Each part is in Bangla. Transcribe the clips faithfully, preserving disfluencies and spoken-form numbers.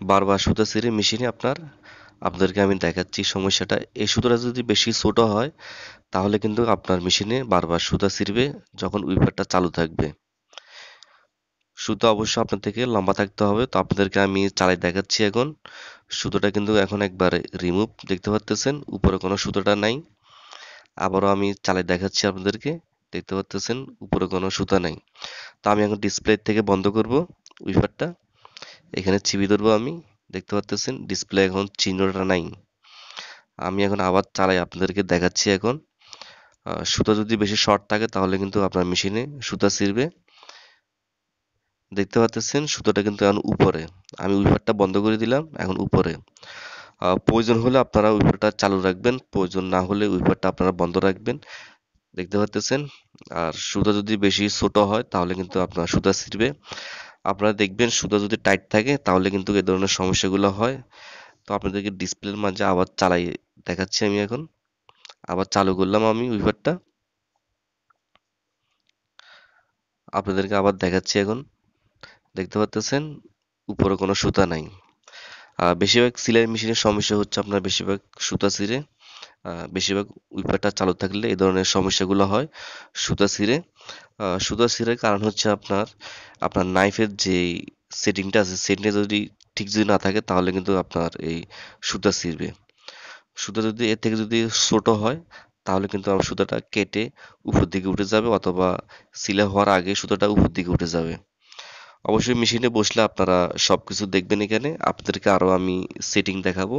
বারবার সুতা ছিঁড়ে মেশিনে আপনার আপনাদেরকে আমি দেখাচ্ছি সমস্যাটা। এই সুতোটা যদি বেশি ছোট হয় তাহলে কিন্তু আপনার মেশিনে বারবার সুতা ছিঁড়বে যখন উইপারটা চালু থাকবে। সুতো অবশ্য আপনার থেকে লম্বা থাকতে হবে। তো আপনাদেরকে আমি চালাই দেখাচ্ছি এখন। সুতোটা কিন্তু এখন একবারে রিমুভ, দেখতে পাচ্তেছেন উপরে কোনো সুতোটা নাই। আবারও আমি চালাই দেখাচ্ছি আপনাদেরকে, দেখতে পাচ্তেছেন উপরে কোনো সুতা নাই। তো আমি এখন ডিসপ্লে থেকে বন্ধ করব উইপারটা, এখানে চিপি ধরবো আমি, দেখতে পাচ্তেছেন ডিসপ্লে এখন চিহ্নটা নাই। আমি এখন আবার চালাই আপনাদেরকে দেখাচ্ছি এখন। আহ, সুতা যদি বেশি শর্ট থাকে তাহলে কিন্তু আপনার মেশিনে সুতা ছিঁড়বে। দেখতে পাচ্তেছেন সুতোটা কিন্তু এখন উপরে, আমি উইপারটা বন্ধ করে দিলাম, এখন উপরে। আহ, প্রয়োজন হলে আপনারা উইপারটা চালু রাখবেন, প্রয়োজন না হলে উইপারটা আপনারা বন্ধ রাখবেন। দেখতে পাচ্তেছেন। আর সুতা যদি বেশি ছোট হয় তাহলে কিন্তু আপনার সুতা ছিঁড়বে। আপনারা দেখবেন সুতা যদি টাইট থাকে তাহলে কিন্তু এই ধরনের সমস্যাগুলো হয়। তো আপনাদেরকে ডিসপ্লের মাঝে আবার চালাই দেখাচ্ছি আমি এখন। আবার চালু করলাম আমি উইপারটা, আপনাদেরকে আবার দেখাচ্ছি এখন। দেখতে পাচ্তেছেন উপরে কোনো সুতা নাই। আহ, বেশিরভাগ সেলাই মেশিনের সমস্যা হচ্ছে আপনার বেশিরভাগ সুতা ছিঁড়ে। আহ, বেশিরভাগ উইপারটা চালু থাকলে এই ধরনের সমস্যাগুলো হয়, সুতা ছিঁড়ে। আহ, সুতা ছিঁড়ার কারণ হচ্ছে আপনার আপনার নাইফের যে সেটিংটা আছে, সেটিংটা যদি ঠিক যদি না থাকে তাহলে কিন্তু আপনার এই সুতা ছিঁড়বে। সুতা যদি এর থেকে যদি ছোট হয় তাহলে কিন্তু আমার সুতাটা কেটে উপর দিকে উঠে যাবে, অথবা সিলাই হওয়ার আগে সুতাটা উপর দিকে উঠে যাবে। অবশ্যই মেশিনে বসলে আপনারা সবকিছু দেখবেন। এখানে আপনাদেরকে আরো আমি সেটিং দেখাবো।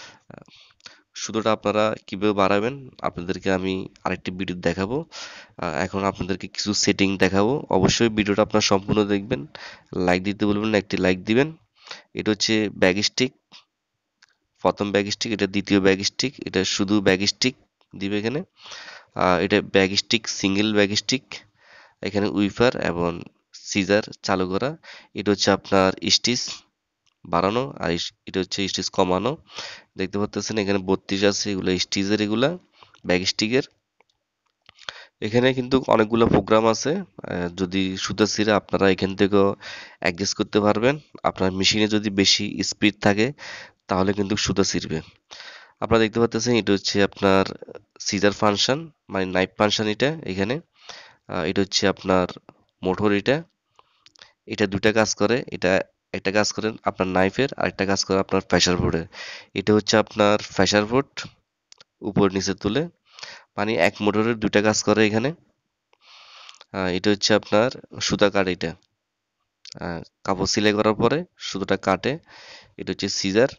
সুতোটা আপনারা কিভাবে বাড়াবেন আপনাদেরকে আমি আরেকটি ভিডিও দেখাবো। আহ, এখন আপনাদেরকে কিছু সেটিং দেখাবো। অবশ্যই ভিডিওটা আপনারা সম্পূর্ণ দেখবেন, লাইক দিতে বলবেন না, একটি লাইক দিবেন। এটা হচ্ছে ব্যাগ স্টিক, প্রথম ব্যাগ স্টিক, এটা দ্বিতীয় ব্যাগ স্টিক, এটা শুধু ব্যাগ স্টিক দিবে এখানে। আহ, এটা back stitch, single back stitch. এখানে উইপার এবং সিজার চালু করা। এটা হচ্ছে আপনার স্টিচ বাড়ানো, আর ইস- এটা হচ্ছে স্টিচ কমানো। দেখতে পাচ্ছেন এখানে বত্রিশ আছে, এগুলো স্টিচের, এগুলা ব্যাগ স্টিকের। এখানে কিন্তু অনেকগুলো প্রোগ্রাম আছে। আহ, যদি সুতা ছিঁড়ে আপনারা এখান থেকেও অ্যাডজাস্ট করতে পারবেন। আপনার মেশিনে যদি বেশি স্পিড থাকে তাহলে কিন্তু সুতা ছিঁড়বে। আপনারা দেখতে পাচ্ছেন এটা হচ্ছে আপনার সিজার ফাংশন, মানে নাইফ ফাংশন। এটা এখানে আহ, এটা হচ্ছে আপনার মোটর। এটা এটা দুইটা কাজ করে। এটা একটা কাজ করেন আপনার নাইফের, আর একটা কাজ করে আপনার প্রেসার বোর্ডের। এটা হচ্ছে আপনার প্রেসার বোর্ড, উপর নিচে তুলে, মানে এক মোটরের দুইটা কাজ করে এখানে। আহ, এটা হচ্ছে আপনার সুতা কাট। এটা আহ, কাপড় সেলাই করার পরে সুতোটা কাটে। এটা হচ্ছে সিজার।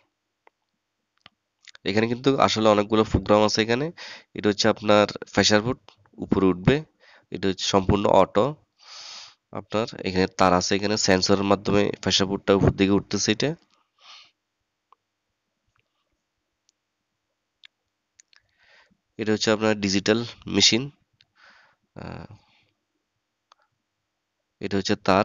এখানে কিন্তু আসলে অনেকগুলো প্রোগ্রাম আছে এখানে। এটা হচ্ছে আপনার প্রেসার বোর্ড, উপরে উঠবে। এটা হচ্ছে সম্পূর্ণ অটো। আপনার এখানে তার আছে, এখানে সেন্সরের মাধ্যমে প্রেসার বোর্ডটা উপর দিকে উঠতেছে। এটা এটা হচ্ছে আপনার ডিজিটাল মেশিন। এটা হচ্ছে তার।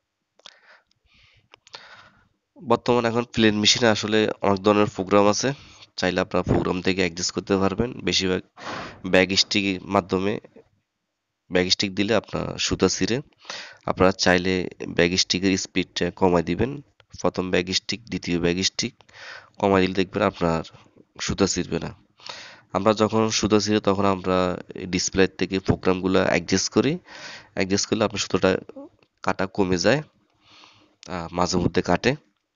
বর্তমানে এখন প্লেন মেশিনে আসলে অনেক ধরনের প্রোগ্রাম আছে, চাইলে আপনারা প্রোগ্রাম থেকে অ্যাডজাস্ট করতে পারবেন। বেশিরভাগ ব্যাগ স্টিক মাধ্যমে, ব্যাগ স্টিক দিলে আপনার সুতা ছিঁড়ে। আপনারা চাইলে ব্যাগ স্টিকের স্পিডটা কমায় দিবেন। প্রথম ব্যাগ স্টিক, দ্বিতীয় ব্যাগ স্টিক কমায় দিলে দেখবেন আপনার সুতা ছিঁড়বে না। আমরা যখন সুতা ছিঁড়ে তখন আমরা ডিসপ্লে থেকে প্রোগ্রামগুলো অ্যাডজাস্ট করি। অ্যাডজাস্ট করলে আপনার সুতোটা কাটা কমে যায়, আহ, মাঝে মধ্যে কাটে।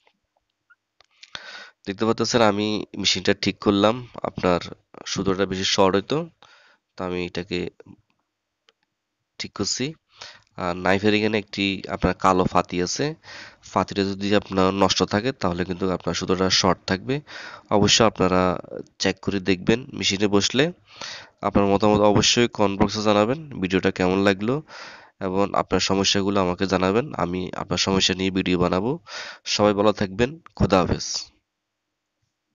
দেখতে পাচ্ছেন আমি মেশিনটা ঠিক করলাম। আপনার সুতোটা বেশি শর্ট হইতো, তো আমি এটাকে ঠিক করছি। আর নাইফের এখানে একটি আপনার কালো ফাতি আছে। ফাতিটা যদি আপনার নষ্ট থাকে তাহলে কিন্তু আপনার সুতোটা শর্ট থাকবে। অবশ্যই আপনারা চেক করে দেখবেন মেশিনে বসলে। আপনার মতামত অবশ্যই কমেন্ট বক্সে জানাবেন ভিডিওটা কেমন লাগলো, এবং আপনার সমস্যাগুলো আমাকে জানাবেন। আমি আপনার সমস্যা নিয়ে ভিডিও বানাবো। সবাই ভালো থাকবেন। খোদা হাফেজ।